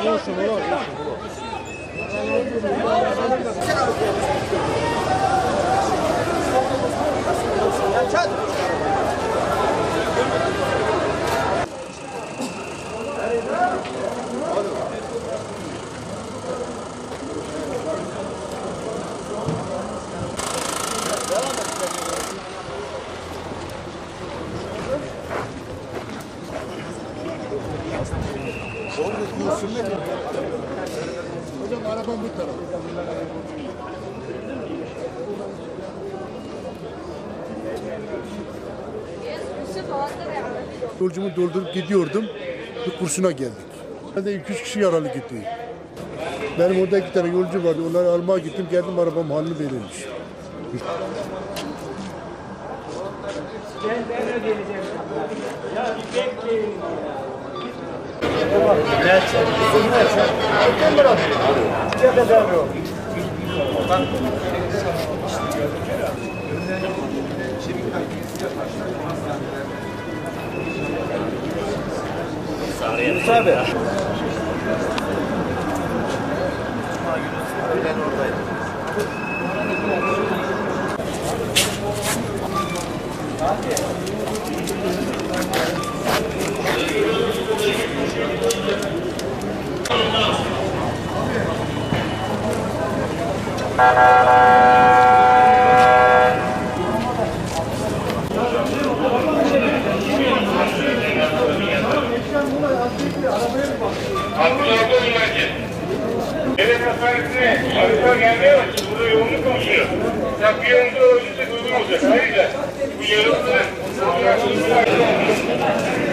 Hocam arabam bu taraf. Yolcumu doldurup gidiyordum. Bir kursuna geldik. Ben de 200 kişi yaralı gitti. Benim orada 2 tane yolcu vardı. Onları almaya gittim. Geldim arabam halini verilmiş. Yunus abi. Ben oradaydım. Devlet hastanesine arıtlar gelmeye başladı. Burada yoğunluk oluşuyor. Takviyonda ölçüsü uygun olacak. Ayrıca bu yarımları